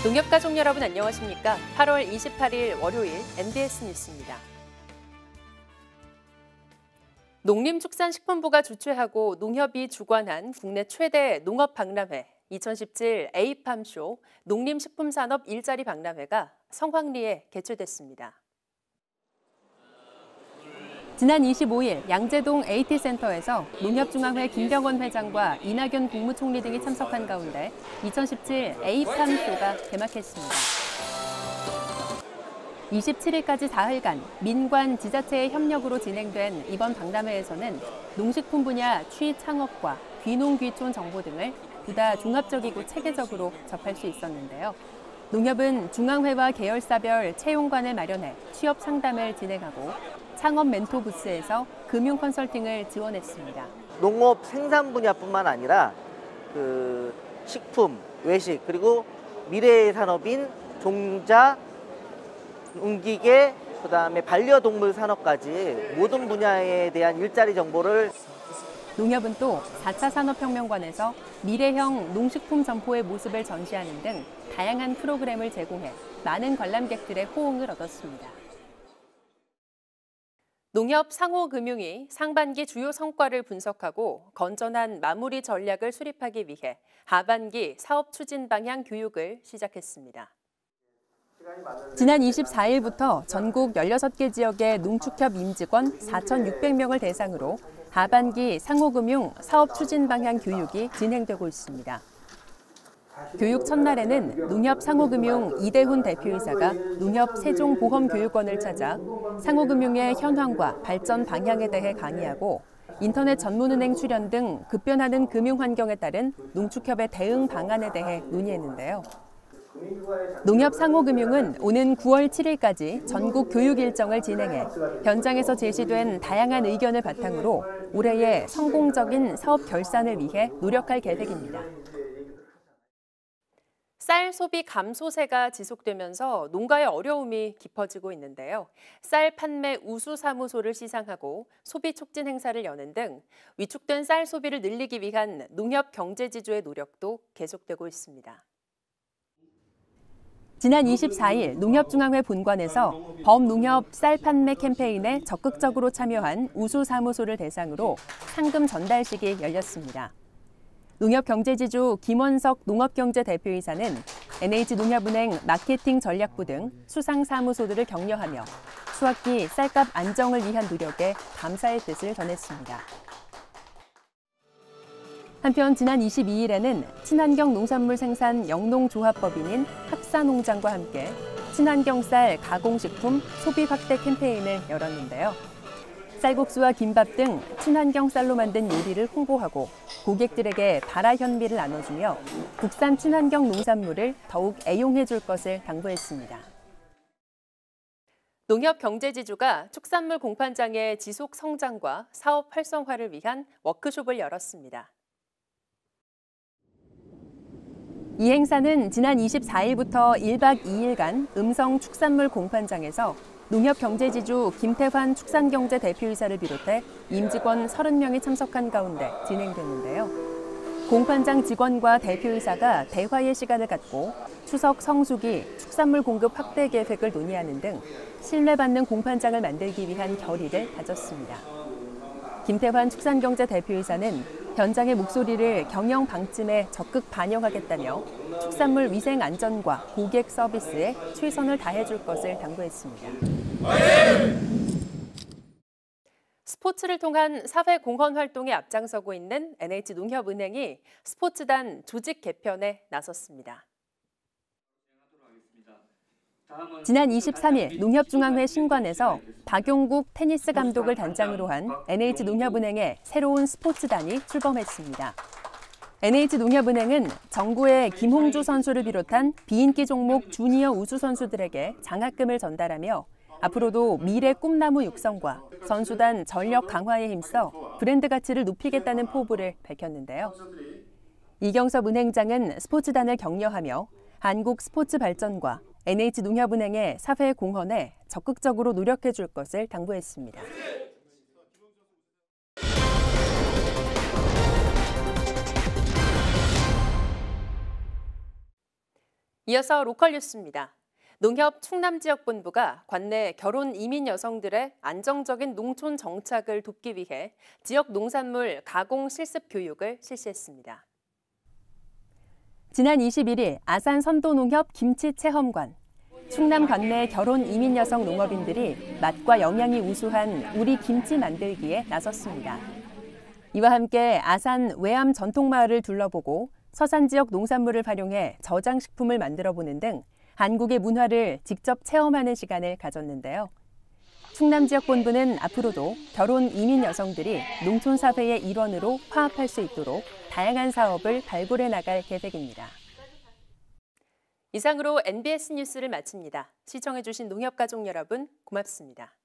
농협가족 여러분 안녕하십니까? 8월 28일 월요일 MBS 뉴스입니다. 농림축산식품부가 주최하고 농협이 주관한 국내 최대 농업박람회 2017 A팜쇼 농림식품산업 일자리 박람회가 성황리에 개최됐습니다. 지난 25일 양재동 AT센터에서 농협중앙회 김병원 회장과 이낙연 국무총리 등이 참석한 가운데 2017 A팜쇼가 개막했습니다. 27일까지 4일간 민관, 지자체의 협력으로 진행된 이번 박람회에서는 농식품 분야 취 창업과 귀농 귀촌 정보 등을 보다 종합적이고 체계적으로 접할 수 있었는데요. 농협은 중앙회와 계열사별 채용관을 마련해 취업 상담을 진행하고 창업 멘토 부스에서 금융 컨설팅을 지원했습니다. 농업 생산 분야뿐만 아니라 식품, 외식, 그리고 미래의 산업인 종자, 농기계, 그다음에 반려동물 산업까지 모든 분야에 대한 일자리 정보를 농협은 또 4차 산업혁명관에서 미래형 농식품 점포의 모습을 전시하는 등 다양한 프로그램을 제공해 많은 관람객들의 호응을 얻었습니다. 농협 상호금융이 상반기 주요 성과를 분석하고 건전한 마무리 전략을 수립하기 위해 하반기 사업 추진 방향 교육을 시작했습니다. 지난 24일부터 전국 16개 지역의 농축협 임직원 4,600명을 대상으로 하반기 상호금융 사업 추진 방향 교육이 진행되고 있습니다. 교육 첫날에는 농협 상호금융 이대훈 대표이사가 농협 세종보험교육원을 찾아 상호금융의 현황과 발전 방향에 대해 강의하고 인터넷 전문은행 출연 등 급변하는 금융 환경에 따른 농축협의 대응 방안에 대해 논의했는데요. 농협 상호금융은 오는 9월 7일까지 전국 교육 일정을 진행해 현장에서 제시된 다양한 의견을 바탕으로 올해의 성공적인 사업 결산을 위해 노력할 계획입니다. 쌀 소비 감소세가 지속되면서 농가의 어려움이 깊어지고 있는데요. 쌀 판매 우수사무소를 시상하고 소비 촉진 행사를 여는 등 위축된 쌀 소비를 늘리기 위한 농협 경제지주의 노력도 계속되고 있습니다. 지난 24일 농협중앙회 본관에서 범농협 쌀 판매 캠페인에 적극적으로 참여한 우수사무소를 대상으로 상금 전달식이 열렸습니다. 농협경제지주 김원석 농업경제 대표이사는 NH농협은행 마케팅 전략부 등 수상사무소들을 격려하며 수학기 쌀값 안정을 위한 노력에 감사의 뜻을 전했습니다. 한편 지난 22일에는 친환경 농산물 생산 영농조합법인인 합사농장과 함께 친환경 쌀 가공식품 소비 확대 캠페인을 열었는데요. 쌀국수와 김밥 등 친환경 쌀로 만든 요리를 홍보하고 고객들에게 발화현미를 나눠주며 국산 친환경 농산물을 더욱 애용해 줄 것을 당부했습니다. 농협 경제지주가 축산물 공판장의 지속 성장과 사업 활성화를 위한 워크숍을 열었습니다. 이 행사는 지난 24일부터 1박 2일간 음성 축산물 공판장에서 농협 경제지주 김태환 축산경제 대표이사를 비롯해 임직원 30명이 참석한 가운데 진행됐는데요. 공판장 직원과 대표이사가 대화의 시간을 갖고 추석 성수기 축산물 공급 확대 계획을 논의하는 등 신뢰받는 공판장을 만들기 위한 결의를 다졌습니다. 김태환 축산경제 대표이사는 현장의 목소리를 경영 방침에 적극 반영하겠다며 축산물 위생 안전과 고객 서비스에 최선을 다해줄 것을 당부했습니다. 스포츠를 통한 사회 공헌 활동에 앞장서고 있는 NH농협은행이 스포츠단 조직 개편에 나섰습니다. 지난 23일 농협중앙회 신관에서 박용국 테니스 감독을 단장으로 한 NH농협은행의 새로운 스포츠단이 출범했습니다. NH농협은행은 정부의 김홍주 선수를 비롯한 비인기 종목 주니어 우수 선수들에게 장학금을 전달하며 앞으로도 미래 꿈나무 육성과 선수단 전력 강화에 힘써 브랜드 가치를 높이겠다는 포부를 밝혔는데요. 이경섭 은행장은 스포츠단을 격려하며 한국 스포츠 발전과 NH농협은행의 사회 공헌에 적극적으로 노력해 줄 것을 당부했습니다. 이어서 로컬 뉴스입니다. 농협 충남지역본부가 관내 결혼 이민 여성들의 안정적인 농촌 정착을 돕기 위해 지역 농산물 가공 실습 교육을 실시했습니다. 지난 21일 아산 선도농협 김치체험관, 충남 관내 결혼 이민 여성 농업인들이 맛과 영양이 우수한 우리 김치 만들기에 나섰습니다. 이와 함께 아산 외암 전통마을을 둘러보고 서산 지역 농산물을 활용해 저장식품을 만들어보는 등 한국의 문화를 직접 체험하는 시간을 가졌는데요. 충남지역본부는 앞으로도 결혼 이민 여성들이 농촌사회의 일원으로 화합할 수 있도록 다양한 사업을 발굴해 나갈 계획입니다. 이상으로 NBS 뉴스를 마칩니다. 시청해주신 농협가족 여러분 고맙습니다.